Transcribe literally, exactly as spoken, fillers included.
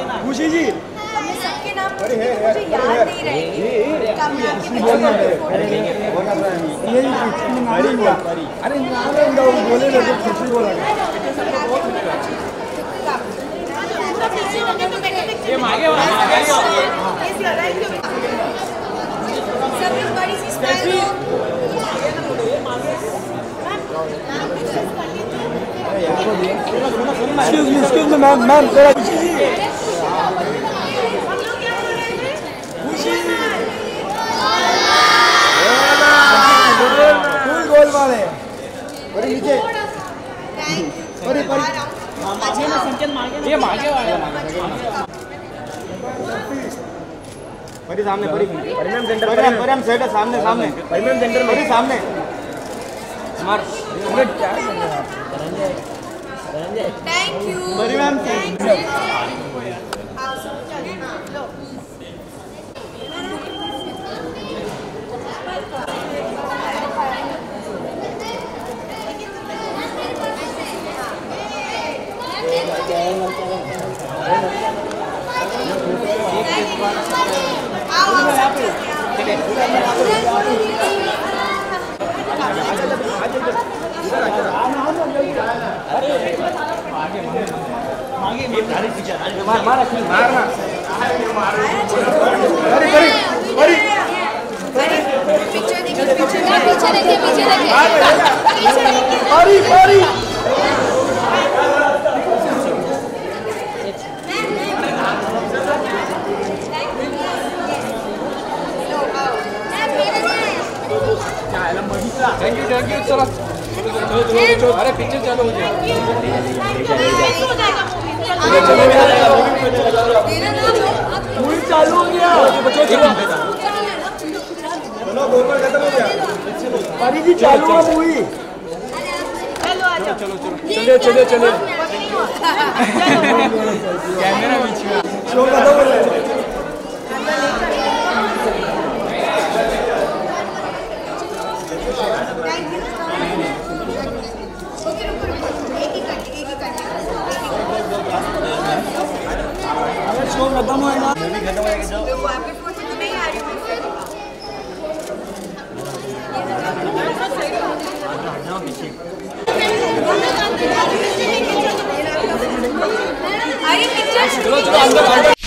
खुशी जी सबके नाम मुझे याद नहीं रहेंगे। अरे बोले खुशी बोला Excuse me, excuse me, ma'am, ma'am, थोड़ा फुल गोलमाल है। परी नीचे, परी परी, ये मागे वाला, परी सामने, परी, परी मैम सेंटर, परी परी हम सेट है सामने सामने, परी मैम सेंटर, परी सामने, मार, thank you Pari ma'am thank you. मार मार मारना परी परी परी पीछे देखिए पीछे पीछे देखिए पीछे देखिए परी परी थैंक यू थैंक यू चलो चलो चलो अरे पिक्चर चालू हो जाए मूवी चालू हो गया बच्चों चलो गोलमाल खत्म हो गया परी जी चालू है मूवी चलो चलो चलो चलिए चलिए चलिए कैमरा बीच में शो खत्म हो गया शो खत्म होएगा मूवी खत्म होएगा जो वापस पूछे तो नहीं आ रही हूं पीछे अरे पिक्चर चलो चलो अंदर अंदर